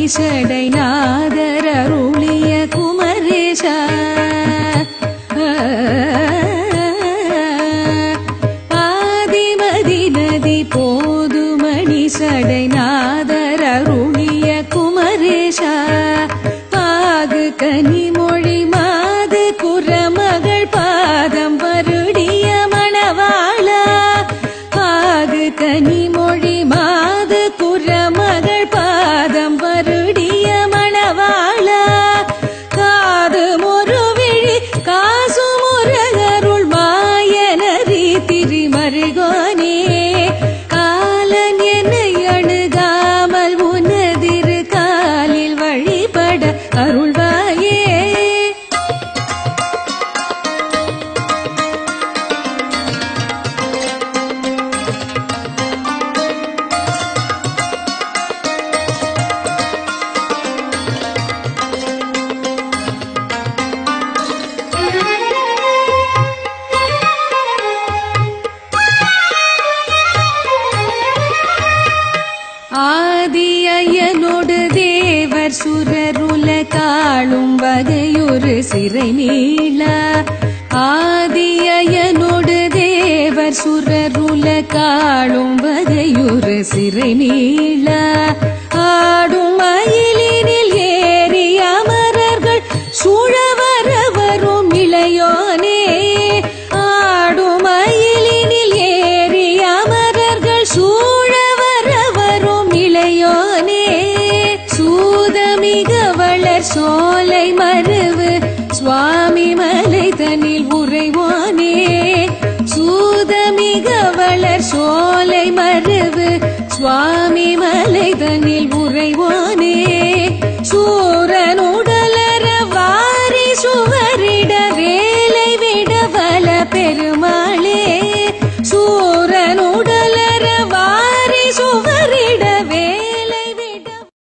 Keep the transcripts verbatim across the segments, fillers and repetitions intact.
சடைநாதர் அருளிய குமரேசா ஆதிமதி நதி போதுமணி சடைநாதர் அருளிய குமரேசா பாகு கனிமொழி மாது குரமகள் பாதம் வருடிய மணவாளா பாகு கனிமொழி மாது குரமகள் பாதம் வருடிய மணவாளா காது முருவிழி காசு முருகருள் மாயனரி திரிமருகோனே காலன் என்னை அணுகாமல் உனதிரு காலில் வழிபட அருள்வாயே ஆதியனோடு தேவர் சுரருல காளும் வகையொரு சிறை நீள ஆதியனோடு தேவர் சுரருல காளும் வகையொரு சிறை நீள ஆடும் மயிலினில் ஏறி அமரர்கள் சூழவர வரும் இளையோனே ஆடும் மயிலினில் ஏறி அமரர்கள் சூழவர வரும் இளையோனே சூதமிக வளர் சோலை மருவு சுவாமி மலை தனில் உறைவோனே சூதமிக வளர் சோலை மருவு சுவாமி மலை தனில் உறைவோனே சூரனுடலர வாரி சுவரிட வேலை விட வல பெருமாளே சூரனுடலர வாரி சுவரிட வேலை விட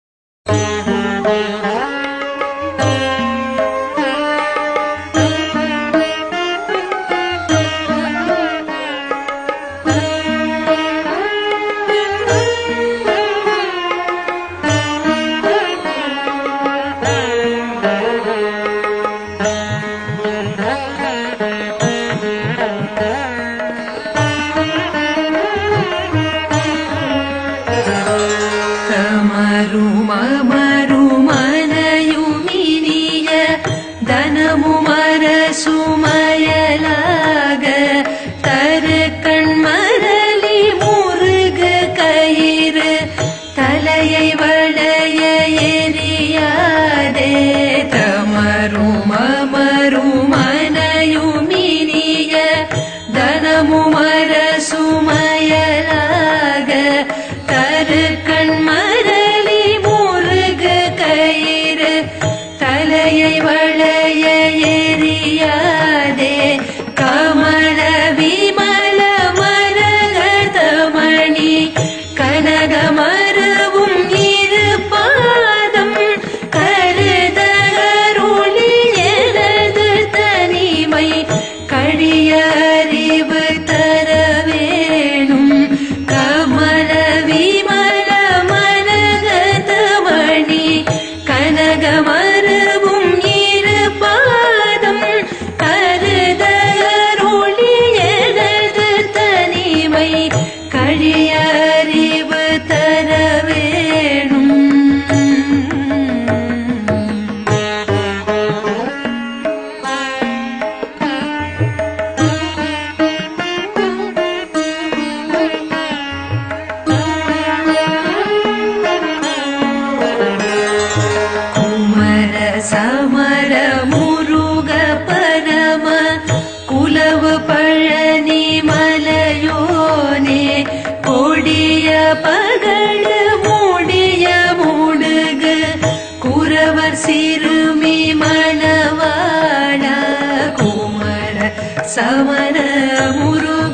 சமண முருக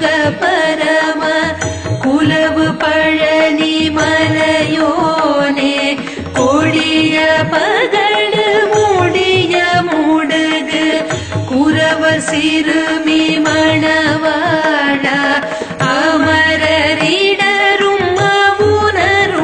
பரம குலவு பழனி மலையோனே கொடிய பகடு மூடிய மூடுகு குரவர் சிறுமி மணவாழ அமரரிடரும் அவுணரும்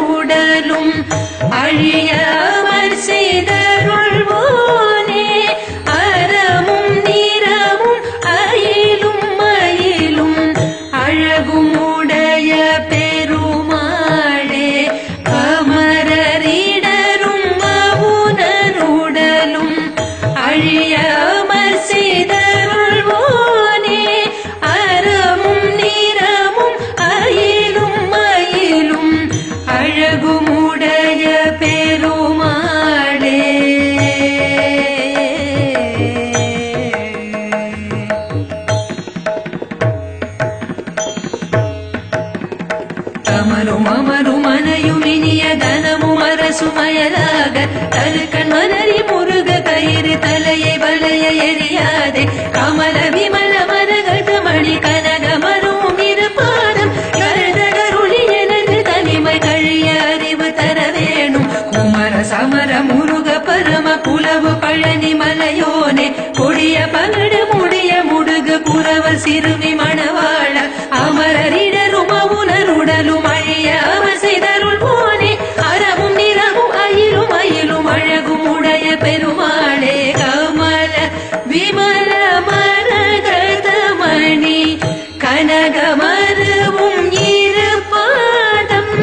அமரும் அமரும் மனையும் இனிய தனமும் அரசுமயலாக தருக்கண் மலரி முருக கயிறு தலையை வளைய எரியாதே கமல விமல மரகத மணி கனக மரும் இருப்பாதம் கருதகருளி எனது தனிமை கழிய அறிவு தர வேணும் குமர சமர முருக பரம குலவு பழனி மலையோனே கொடிய பகடு முடிய முடுகு குறவர் சிறுமி மணவாழ அமரரிடரும் அவுணருடலும் அழிய அவசைதருள் போனே அறமும் நிறமும் அயிலும் அயிலும் அழகும் உடைய பெருமாளே கமல விமல மரகத மணி கனக மருவும் இருபாதம்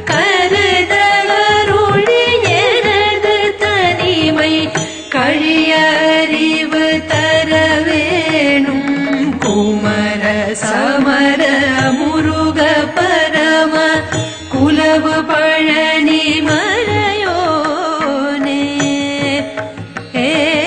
கருதகருளி எனது தனிமை கழிய அறிவு தர வேணும் குமர சமர முருக பரம குலவு பழனி மலையோனே ஏ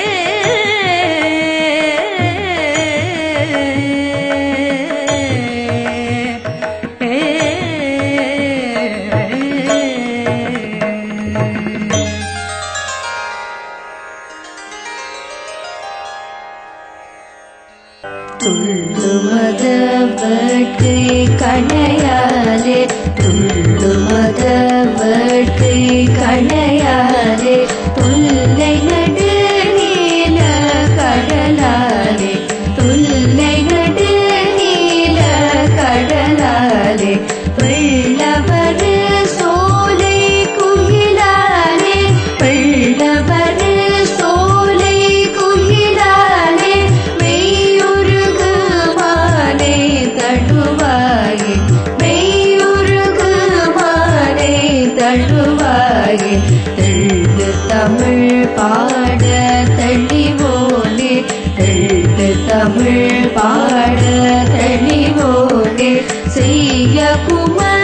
துள்ளுமதவர்க்கை கணையாலே துள்ளுமதவர்க்கை கணையாலே துல்லை நடு நீல கடலாலே துல்லை நடு நீல கடலாலே வெள்ளவர் சோலை குயிலாலே வெள்ளவர் சோலை குயிலாலே மெய்யுருகு மாலை தழுவாயே மெய்யுருகு மாலை தழுவாயே தெள்ளு தமிழ் பாட தெளிவோனே தெள்ளு தமிழ் பாட தெளிவோனே செய்ய குமார்